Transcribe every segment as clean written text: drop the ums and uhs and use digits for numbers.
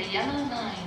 yellow line.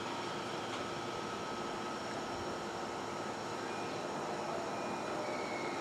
4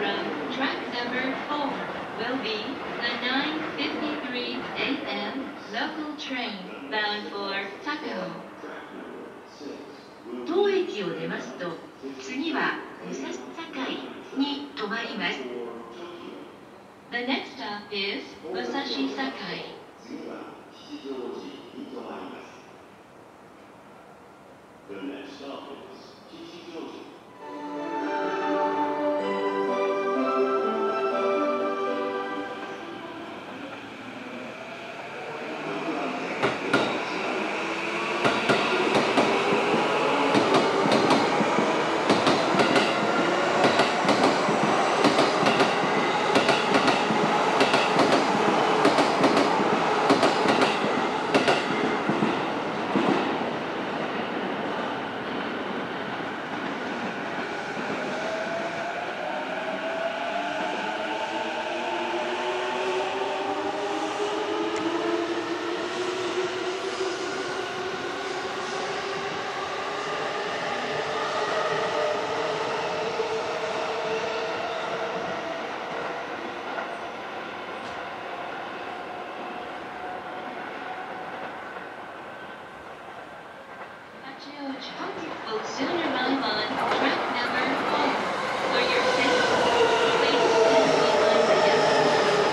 from track number 4 will be the 9:53 a.m. local train bound for Takao. 当駅を出ますと、次は武蔵境に停まります。The next stop is 武蔵境。The next stop is 吉祥寺。Will soon arrive on track number 4. For your safety, please stand behind the yellow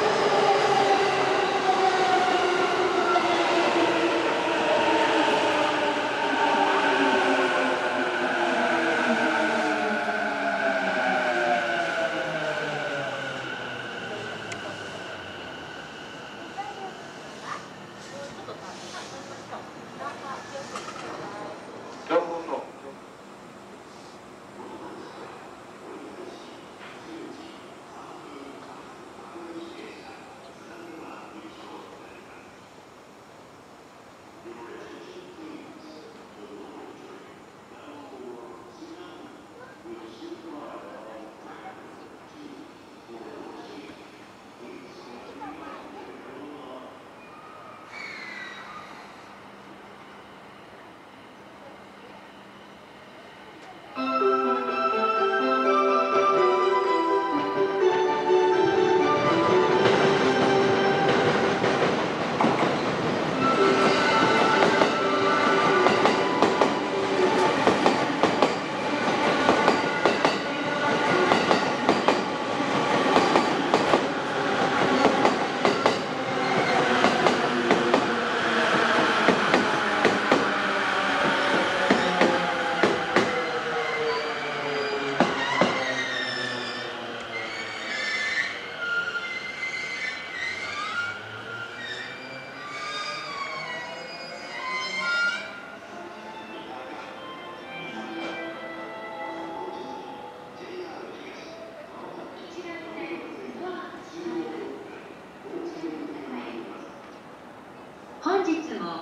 本日も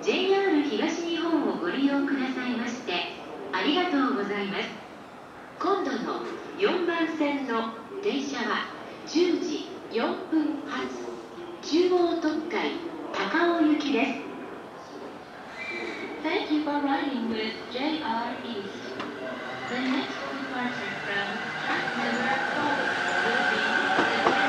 JR 東日本をご利用くださいましてありがとうございます。今度の4番線の電車は10時4分発中央特快高尾行きです。Thank you for riding with JR East. The next departure from track number 4 will be the 10th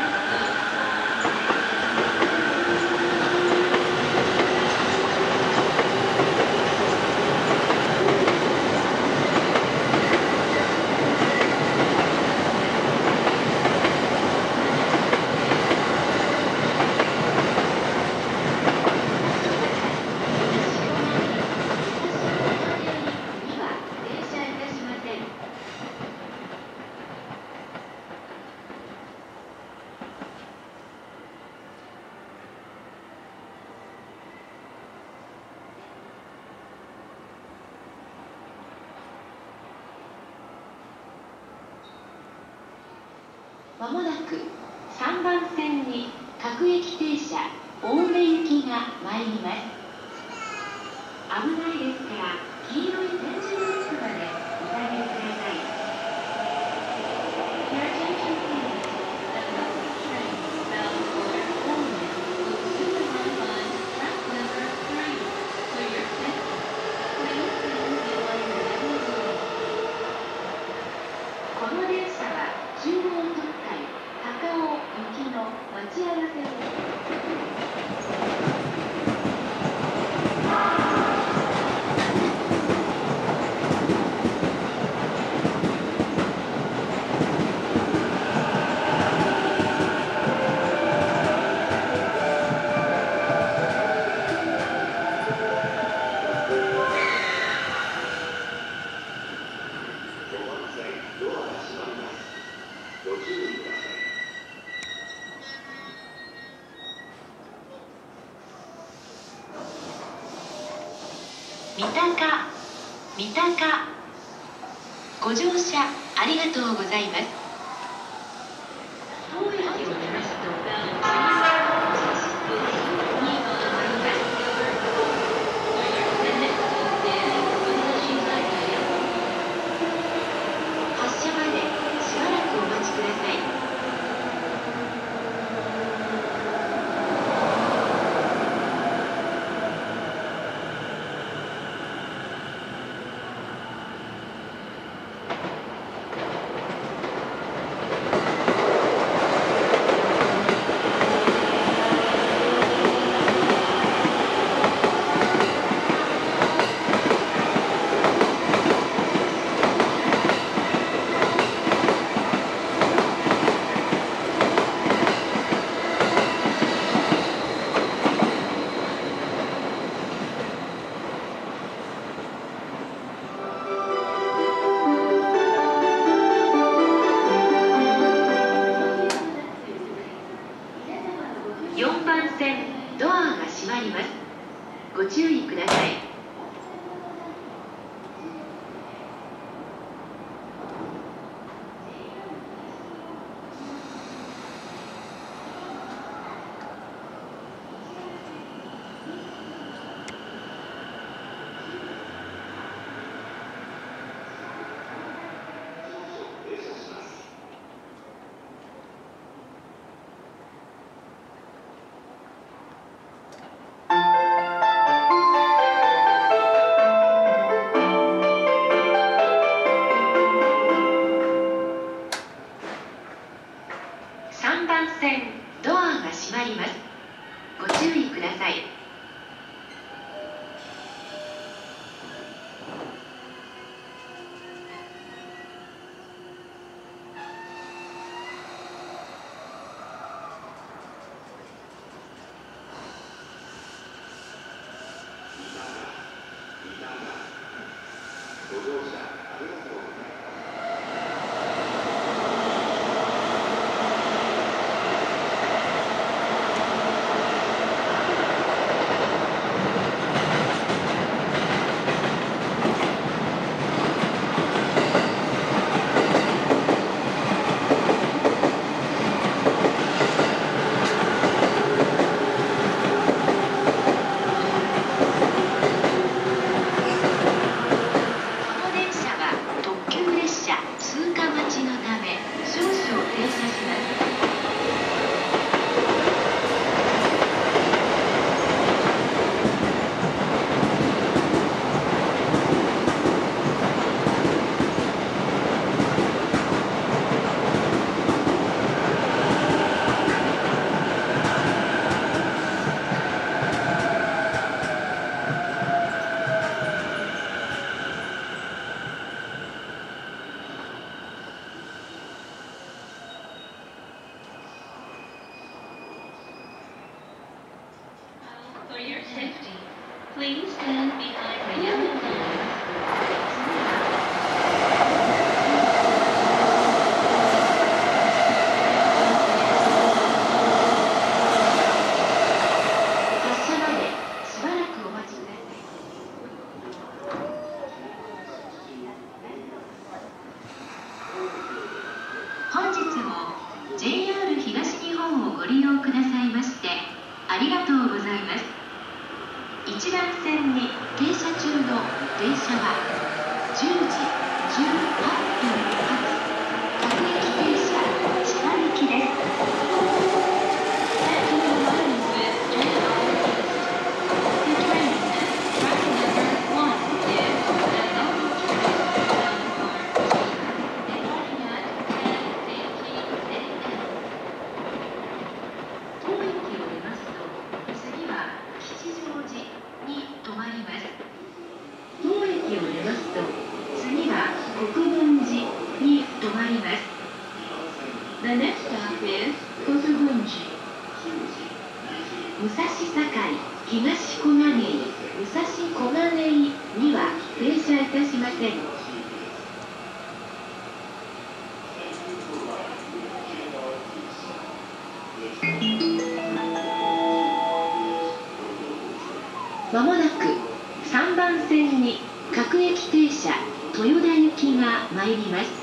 まもなく3番線に各駅停車青梅行きが参ります。危ないですから黄色い点字ブロックまでお下げください。Your attention please. The local train bound for Ome will soon arrive on track number 3. For your safety, please stand behind the yellow door. この電車は中央特快高尾行きの待ち合わせです。三鷹ご乗車ありがとうございます。当駅を出ますと次発車までしばらくお待ちください。4番線ドアが閉まります。ご注意ください。3番線ドアが閉まります。ご注意ください。ご乗車ありがとうございます。For your safety, please stand behind the yellow lines. 発車までしばらくお待ちください。本日も JR 東日本をご利用くださいましてありがとうございます。1番線に停車中の電車は10時18分発各駅停車千葉行きです。 まります。The next stop is 小津分寺。武蔵境、東小金井、武蔵小金井には停車いたしません。まもなく3番線に各駅停車豊田行きが参ります。